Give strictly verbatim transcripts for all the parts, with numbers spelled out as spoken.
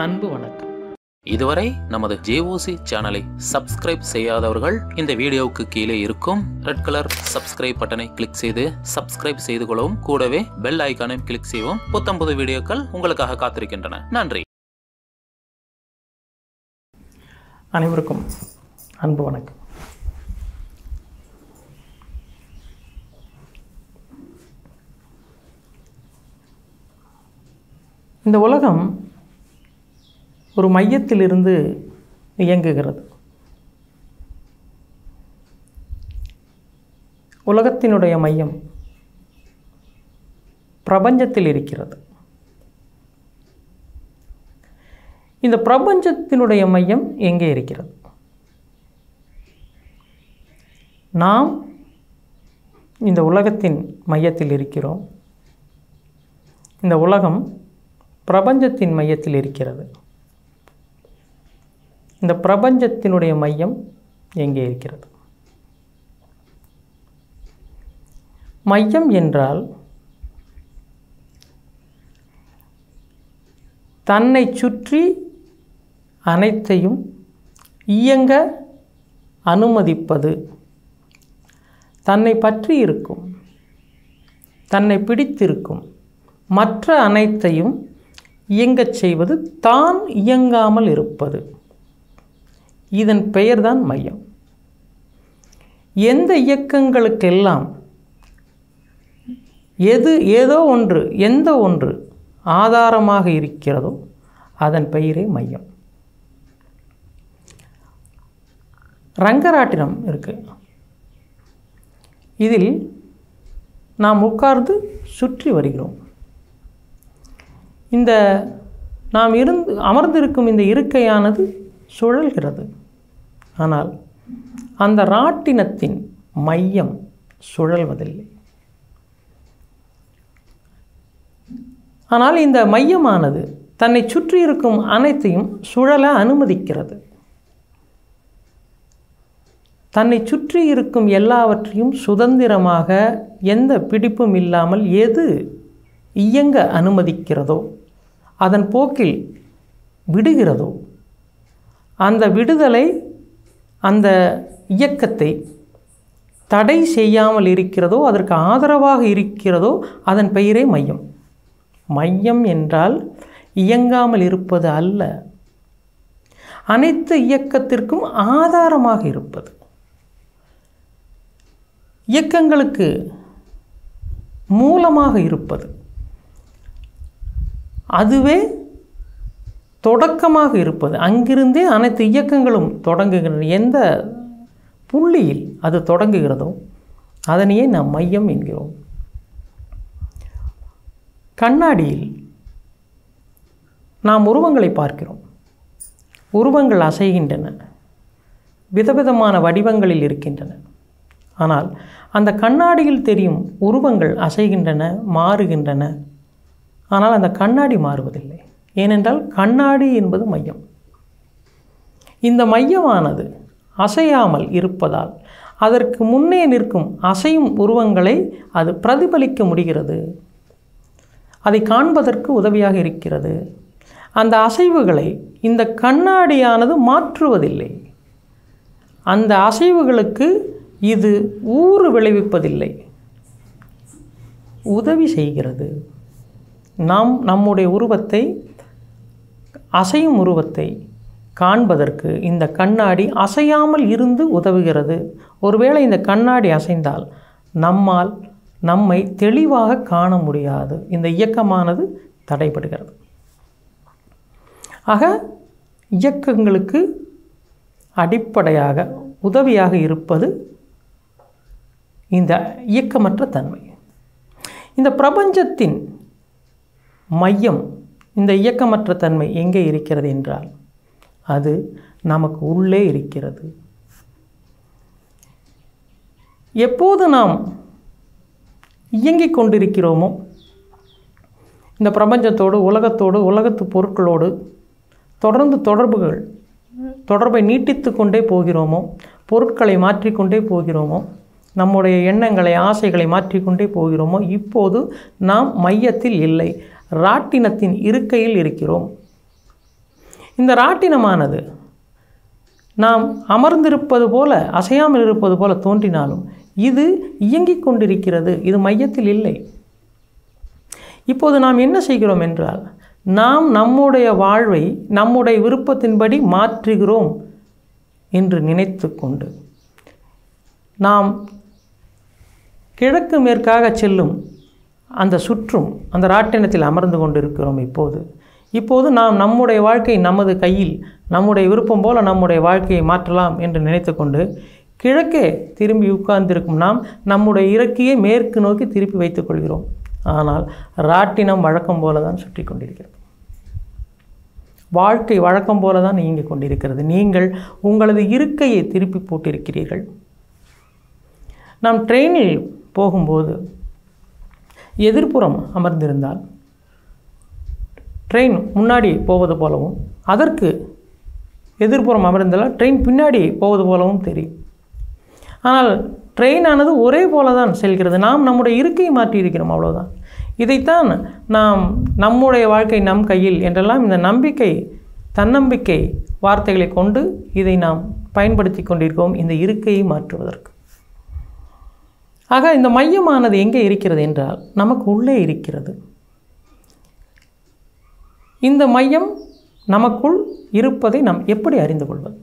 அன்பு வணக்கம். இதுவரை நமது ஜேஓசி சேனலை சப்ஸ்கிரைப் செய்யாதவர்கள் இந்த வீடியோவுக்கு கீழே இருக்கும் ரெட் கலர் சப்ஸ்கிரைப் பட்டனை கிளிக் செய்து சப்ஸ்கிரைப் செய்து கொள்ளவும், கூடவே பெல் ஐகானை கிளிக் செய்யவும். புத்தம்பது வீடியோக்கள் உங்களுக்காக காத்திருக்கின்றன. நன்றி. அனைவருக்கும் அன்பு வணக்கம். இந்த உலகம் ஒரு மையத்திலிருந்து இயங்குகிறது. உலகத்தினுடைய மையம் பிரபஞ்சத்தில் இருக்கிறது. இந்த பிரபஞ்சத்தினுடைய மையம் எங்கே இருக்கிறது? நாம் இந்த உலகத்தின் மையத்தில் இருக்கிறோம். இந்த உலகம் பிரபஞ்சத்தின் மையத்தில் இருக்கிறது. இந்த பிரபஞ்சத்தினுடைய மையம் எங்கே இருக்கிறது? மையம் என்றால் தன்னை சுற்றி அனைத்தையும் இயங்க அனுமதிப்பது, தன்னை பற்றி இருக்கும், தன்னை பிடித்திருக்கும் மற்ற அனைத்தையும் இயங்கச் செய்வது, தான் இயங்காமல் இருப்பது. இதன் பெயர்தான் மையம். எந்த இயக்கங்களுக்கெல்லாம் எது ஏதோ ஒன்று எந்த ஒன்று ஆதாரமாக இருக்கிறதோ அதன் பெயரே மையம். ரங்கராட்டினம் இருக்கு. இதில் நாம் உட்கார்ந்து சுற்றி வருகிறோம். இந்த நாம் இருந்து அமர்ந்திருக்கும் இந்த இருக்கையானது சுழல்கிறது. ஆனால் அந்த ராட்டினத்தின் மையம் சுழல்வதில்லை. ஆனால் இந்த மையமானது தன்னை சுற்றி இருக்கும் அனைத்தையும் சுழல அனுமதிக்கிறது. தன்னை சுற்றி இருக்கும் எல்லாவற்றையும் சுதந்திரமாக எந்த பிடிப்பும் இல்லாமல் எது இயங்க அனுமதிக்கிறதோ, அதன் போக்கில் விடுகிறதோ, அந்த விடுதலை அந்த இயக்கத்தை தடை செய்யாமல் இருக்கிறதோ, அதற்கு ஆதரவாக இருக்கிறதோ, அதன் பெயரே மையம். மையம் என்றால் இயங்காமல் இருப்பது அல்ல, அனைத்து இயக்கத்திற்கும் ஆதாரமாக இருப்பது. இயக்கங்களுக்கு மூலமாக இருப்பது, அதுவே தொடக்கமாக இருப்பது. அங்கிருந்தே அனைத்து இயக்கங்களும் தொடங்குகின்றன. எந்த புள்ளியில் அது தொடங்குகிறதோ அதனையே நாம் மையம் என்கிறோம். கண்ணாடியில் நாம் உருவங்களை பார்க்கிறோம். உருவங்கள் அசைகின்றன, விதவிதமான வடிவங்களில் இருக்கின்றன. ஆனால் அந்த கண்ணாடியில் தெரியும் உருவங்கள் அசைகின்றன, மாறுகின்றன. ஆனால் அந்த கண்ணாடி மாறுவதில்லை. ஏனென்றால் கண்ணாடி என்பது மையம். இந்த மையமானது அசையாமல் இருப்பதால் அதற்கு முன்னே நிற்கும் அசையும் உருவங்களை அது பிரதிபலிக்க முடிகிறது. அதை காண்பதற்கு உதவியாக இருக்கிறது. அந்த அசைவுகளை இந்த கண்ணாடியானது மாற்றுவதில்லை. அந்த அசைவுகளுக்கு இது ஊறு விளைவிப்பதில்லை, உதவி செய்கிறது. நாம் நம்முடைய உருவத்தை, அசையும் உருவத்தை காண்பதற்கு இந்த கண்ணாடி அசையாமல் இருந்து உதவுகிறது. ஒருவேளை இந்த கண்ணாடி அசைந்தால் நம்மால் நம்மை தெளிவாக காண முடியாது. இந்த இயக்கமானது தடைபடுகிறது. ஆக இயக்கங்களுக்கு அடிப்படையாக உதவியாக இருப்பது இந்த இயக்கமற்ற தன்மை. இந்த பிரபஞ்சத்தின் மையம், இந்த இயக்கமற்ற தன்மை எங்கே இருக்கிறது என்றால் அது நமக்கு உள்ளே இருக்கிறது. எப்போது நாம் இயங்கிக் கொண்டிருக்கிறோமோ, இந்த பிரபஞ்சத்தோடு, உலகத்தோடு, உலகத்து பொருட்களோடு தொடர்ந்து தொடர்புகள் தொடர்பை நீட்டித்து கொண்டே போகிறோமோ, பொருட்களை மாற்றிக்கொண்டே போகிறோமோ, நம்முடைய எண்ணங்களை, ஆசைகளை மாற்றிக்கொண்டே போகிறோமோ, இப்போது நாம் மையத்தில் இல்லை, ராட்டினத்தின் இருக்கையில் இருக்கிறோம். இந்த ராட்டினமானது நாம் அமர்ந்திருப்பது போல, அசையாமல் இருப்பது போல தோன்றினாலும் இது இயங்கிக் கொண்டிருக்கிறது, இது மையத்தில் இல்லை. இப்போது நாம் என்ன செய்கிறோம் என்றால், நாம் நம்முடைய வாழ்வை நம்முடைய விருப்பத்தின்படி மாற்றுகிறோம் என்று நினைத்து கொண்டு நாம் கிழக்கு மேற்காக செல்லும் அந்த சுற்றும் அந்த ராட்டினத்தில் அமர்ந்து கொண்டிருக்கிறோம். இப்போது இப்போது நாம் நம்முடைய வாழ்க்கை நமது கையில், நம்முடைய விருப்பம் போல நம்முடைய வாழ்க்கையை மாற்றலாம் என்று நினைத்து கொண்டு கிழக்கே திரும்பி உட்கார்ந்திருக்கும் நாம் நம்முடைய இறக்கையை மேற்கு நோக்கி திருப்பி வைத்துக் கொள்கிறோம். ஆனால் ராட்டினம் வழக்கம் போல தான் சுற்றி கொண்டிருக்கிறது. வாழ்க்கை வழக்கம் போல தான் இயங்கிக் கொண்டிருக்கிறது. நீங்கள் உங்களது இருக்கையை திருப்பி போட்டிருக்கிறீர்கள். நாம் ட்ரெயினில் போகும்போது எதிர்ப்புறம் அமர்ந்திருந்தால் ட்ரெயின் முன்னாடி போவது போலவும், அதற்கு எதிர்ப்புறம் அமர்ந்தால் ட்ரெயின் பின்னாடி போவது போலவும் தெரியும். ஆனால் ட்ரெயினானது ஒரே போல தான் செல்கிறது. நாம் நம்முடைய இருக்கையை மாற்றியிருக்கிறோம், அவ்வளோதான். இதைத்தான் நாம் நம்முடைய வாழ்க்கை நம் கையில் என்றெல்லாம் இந்த நம்பிக்கை, தன்னம்பிக்கை வார்த்தைகளை கொண்டு இதை நாம் பயன்படுத்தி கொண்டிருக்கோம், இந்த இருக்கையை மாற்றுவதற்கு. ஆக இந்த மையமானது எங்கே இருக்கிறது என்றால் நமக்கு உள்ளே இருக்கிறது. இந்த மையம் நமக்குள் இருப்பதை நாம் எப்படி அறிந்து கொள்வது?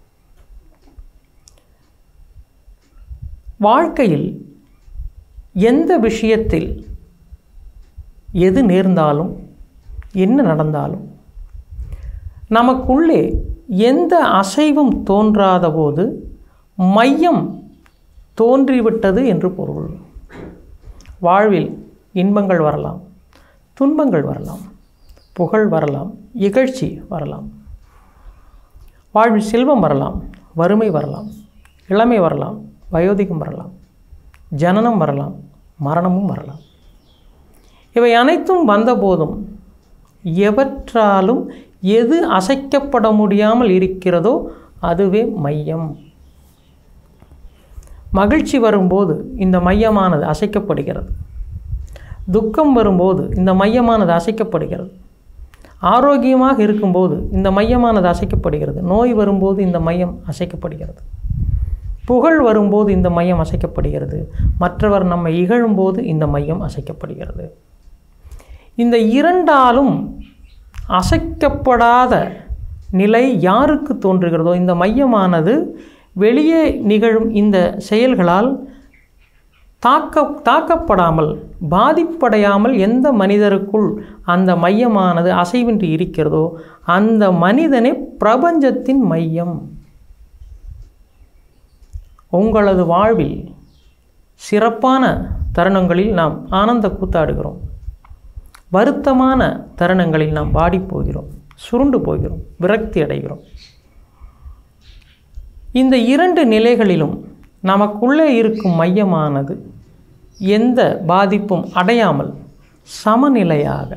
வாழ்க்கையில் எந்த விஷயத்தில் எது நேர்ந்தாலும், என்ன நடந்தாலும், நமக்குள்ளே எந்த அசைவும் தோன்றாத போது மையம் தோன்றிவிட்டது என்று பொருள். வாழ்வில் இன்பங்கள் வரலாம், துன்பங்கள் வரலாம், புகழ் வரலாம், இகழ்ச்சி வரலாம். வாழ்வில் செல்வம் வரலாம், வறுமை வரலாம், இளமை வரலாம், வயோதிகம் வரலாம், ஜனனம் வரலாம், மரணமும் வரலாம். இவை அனைத்தும் வந்தபோதும் எவற்றாலும் எது அசைக்கப்பட முடியாமல் இருக்கிறதோ அதுவே மையம். மகிழ்ச்சி வரும்போது இந்த மையமானது அசைக்கப்படுகிறது. துக்கம் வரும்போது இந்த மையமானது அசைக்கப்படுகிறது. ஆரோக்கியமாக இருக்கும்போது இந்த மையமானது அசைக்கப்படுகிறது. நோய் வரும்போது இந்த மையம் அசைக்கப்படுகிறது. புகழ் வரும்போது இந்த மையம் அசைக்கப்படுகிறது. மற்றவர் நம்மை இகழும்போது இந்த மையம் அசைக்கப்படுகிறது. இந்த இரண்டாலும் அசைக்கப்படாத நிலை யாருக்கு தோன்றுகிறதோ, இந்த மையமானது வெளியே நிகழும் இந்த செயல்களால் தாக்க தாக்கப்படாமல், பாதிப்படையாமல் எந்த மனிதருக்குள் அந்த மையமானது அசைவின்றி இருக்கிறதோ அந்த மனிதனே பிரபஞ்சத்தின் மையம். உங்களது வாழ்வில் சிறப்பான தருணங்களில் நாம் ஆனந்த கூத்தாடுகிறோம். வருத்தமான தருணங்களில் நாம் வாடி போகிறோம், சுருண்டு போகிறோம், விரக்தி அடைகிறோம். இந்த இரண்டு நிலைகளிலும் நமக்குள்ளே இருக்கும் மையமானது எந்த பாதிப்பும் அடையாமல் சமநிலையாக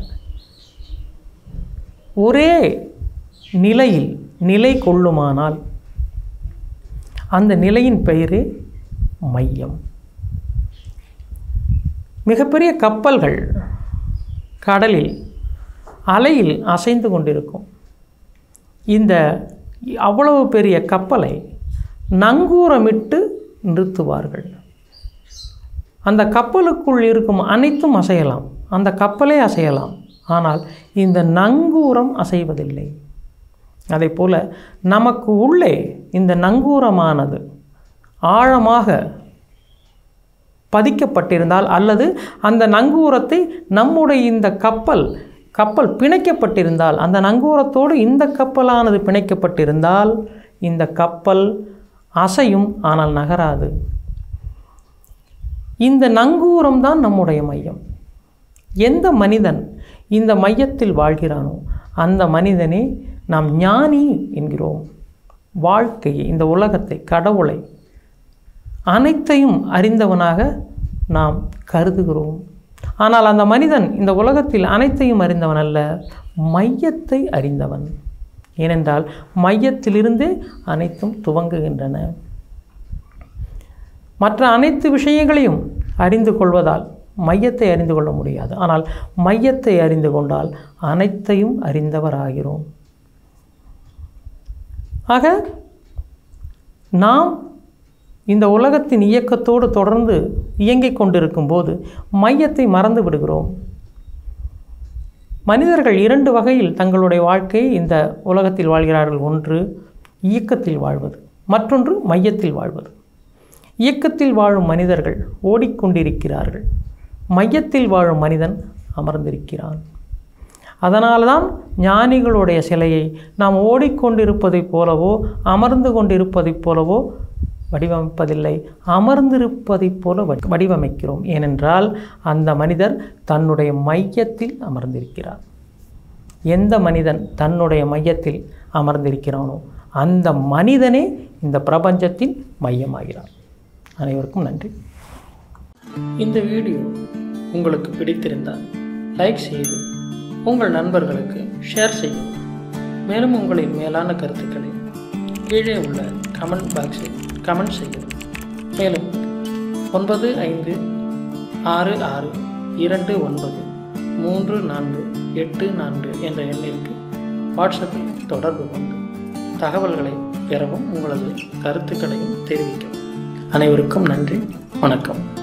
ஒரே நிலையில் நிலை கொள்ளுமானால் அந்த நிலையின் பெயரே மையம். மிகப்பெரிய கப்பல்கள் கடலில் அலையில் அசைந்து கொண்டிருக்கும். இந்த அவ்வளவு பெரிய கப்பலை நங்கூரமிட்டு நிறுத்துவார்கள். அந்த கப்பலுக்குள் இருக்கும் அனைத்தும் அசையலாம், அந்த கப்பலே அசையலாம். ஆனால் இந்த நங்கூரம் அசைவதில்லை. அதே போல் நமக்கு உள்ளே இந்த நங்கூரமானது ஆழமாக பதிக்கப்பட்டிருந்தால், அல்லது அந்த நங்கூரத்தை நம்முடைய இந்த கப்பல் கப்பல் பிணைக்கப்பட்டிருந்தால், அந்த நங்கூரத்தோடு இந்த கப்பலானது பிணைக்கப்பட்டிருந்தால் இந்த கப்பல் அசையும், ஆனால் நகராது. இந்த நங்கூரம் தான் நம்முடைய மையம். எந்த மனிதன் இந்த மையத்தில் வாழ்கிறானோ அந்த மனிதனே நாம் ஞானி என்கிறோம். வாழ்க்கையை, இந்த உலகத்தை, கடவுளை, அனைத்தையும் அறிந்தவனாக நாம் கருதுகிறோம். ஆனால் அந்த மனிதன் இந்த உலகத்தில் அனைத்தையும் அறிந்தவன் அல்ல, மையத்தை அறிந்தவன். ஏனென்றால் மையத்திலிருந்தே அனைத்தும் துவங்குகின்றன. மற்ற அனைத்து விஷயங்களையும் அறிந்து கொள்வதால் மையத்தை அறிந்து கொள்ள முடியாது. ஆனால் மையத்தை அறிந்து கொண்டால் அனைத்தையும் அறிந்தவராகிறோம். ஆக நாம் இந்த உலகத்தின் இயக்கத்தோடு தொடர்ந்து இயங்கிக் கொண்டிருக்கும் போது மையத்தை மறந்து விடுகிறோம். மனிதர்கள் இரண்டு வகையில் தங்களுடைய வாழ்க்கையை இந்த உலகத்தில் வாழ்கிறார்கள். ஒன்று இயக்கத்தில் வாழ்வது, மற்றொன்று மையத்தில் வாழ்வது. இயக்கத்தில் வாழும் மனிதர்கள் ஓடிக்கொண்டிருக்கிறார்கள், மையத்தில் வாழும் மனிதன் அமர்ந்திருக்கிறான். அதனால்தான் ஞானிகளுடைய சிலையை நாம் ஓடிக்கொண்டிருப்பதைப் போலவோ அமர்ந்து கொண்டிருப்பதைப் போலவோ வடிவமைப்பதில்லை, அமர்ந்திருப்பதைப் போல வடிவமைக்கிறோம். ஏனென்றால் அந்த மனிதர் தன்னுடைய மையத்தில் அமர்ந்திருக்கிறார். எந்த மனிதன் தன்னுடைய மையத்தில் அமர்ந்திருக்கிறானோ அந்த மனிதனே இந்த பிரபஞ்சத்தின் மையமாகிறார். அனைவருக்கும் நன்றி. இந்த வீடியோ உங்களுக்கு பிடித்திருந்தால் லைக் செய்து உங்கள் நண்பர்களுக்கு ஷேர் செய்யவும். மேலும் உங்களின் மேலான கருத்துக்களை கீழே உள்ள கமெண்ட் பாக்ஸில் கமெண்ட் செய்யவும். மேலும் ஒன்பது ஐந்து ஆறு ஆறு இரண்டு ஒன்பது மூன்று நான்கு எட்டு நான்கு என்ற எண்ணிற்கு வாட்ஸ்அப்பில் தொடர்பு கொண்டு தகவல்களை பெறவும் உங்களது கருத்துக்களையும் தெரிவிக்கவும். அனைவருக்கும் நன்றி. வணக்கம்.